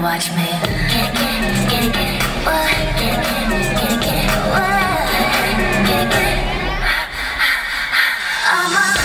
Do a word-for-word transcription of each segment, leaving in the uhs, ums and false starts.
watch me. Get it, get it, get it, get it. What? Get it, get it, get it, get it. What? Get it, get it. I'm a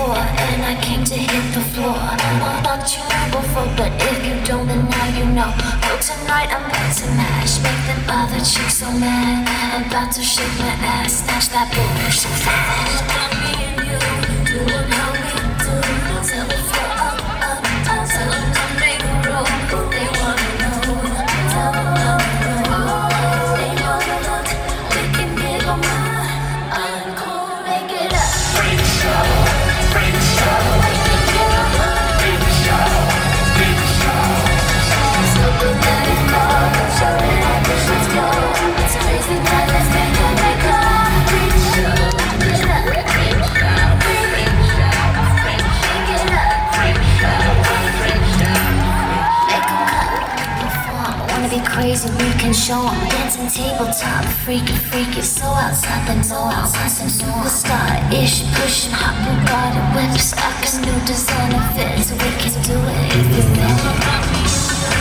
four, and I came to hit the floor. I thought you knew before, but if you don't, then now you know. Oh, tonight I'm about to mash, make them other chicks so mad. I'm about to shake my ass, snatch that bullshit fast. About me and you, do it how we do. Tell the floor up, up, up. Tell them come make a roll. They wanna know. Tell them how we roll. They wanna look, we can give them mine. I'm cool, make it up. Freak show, freak show, We can give them mine. freak show, freak show. So good that it's cold. Show it how the shit's go. It's crazy, but let's make it make up. Freak show, make it up. Freak show, freak show, freak Make it up. freak show, freak show. Make 'em cut. Before I wanna be crazy, we can show 'em. Dancing tabletop, freaky, freaky. So outside, then so outside, some superstar-ish. Pushing hot Bugatti whips. I can do designer fits. We can do it if you know. Do it how we do.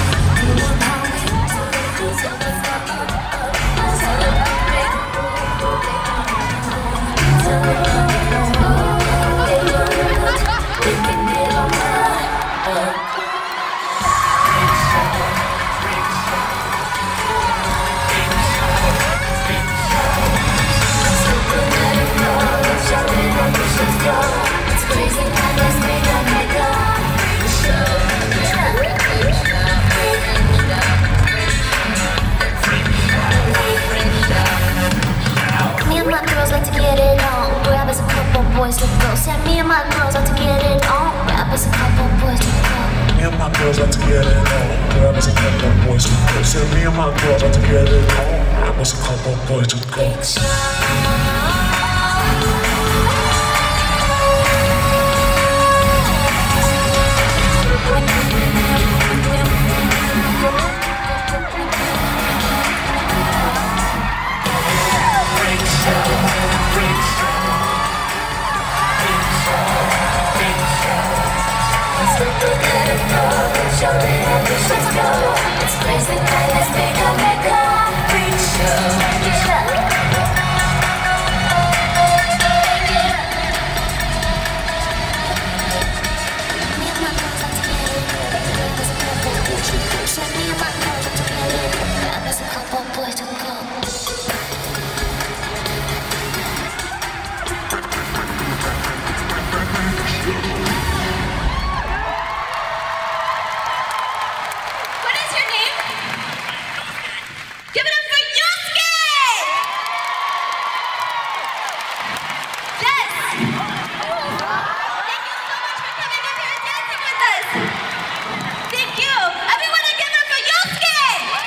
Tell the floor up, up. Tell them make a roll. Tell them how we roll. They wanna look. We can get 'em right. Up. It's crazy, but let's make up, make up. Me and my girls like to get it on. Grab us a couple boys to go. Said me and my girls like to get it on. Grab us a couple boys to go. Me and my girls like to get it on. Grab us a couple of boys to go. Said me and my girls like to get it on. Grab us a couple of boys to go. It's crazy, but let's make up, make up. Freak show, make it up. Me and my girls like to get it. Grab us a couple boys to go. Said me and my girls like to get it. Grab us a couple boys to go. What is your name? Give it up for Yusuke! Yes! Thank you so much for coming up here and dancing with us. Thank you. Everyone, give it up for Yusuke!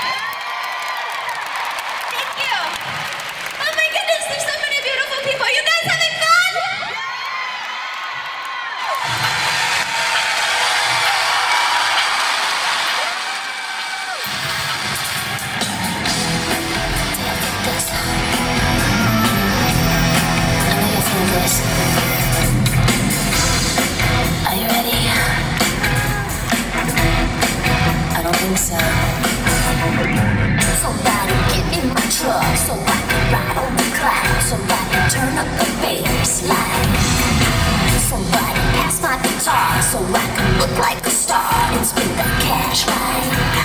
Thank you. Oh my goodness, there's so many beautiful people. Are you guys having fun? This. I know you feel this. Are you ready? I don't think so. Somebody get in my truck so I can ride on the cloud. Somebody turn up the bass line. Somebody pass my guitar so I can look like a star and spin that cash right.